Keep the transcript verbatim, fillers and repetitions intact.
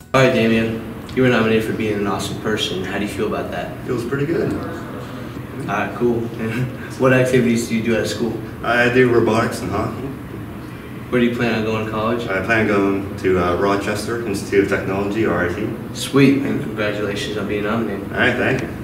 All right, Damien, you were nominated for being an awesome person. How do you feel about that? Feels pretty good. All right, cool. What activities do you do at school? I do robotics and hockey. Where do you plan on going to college? I plan on going to uh, Rochester Institute of Technology, or R I T. Sweet, and congratulations on being nominated. All right, thank you.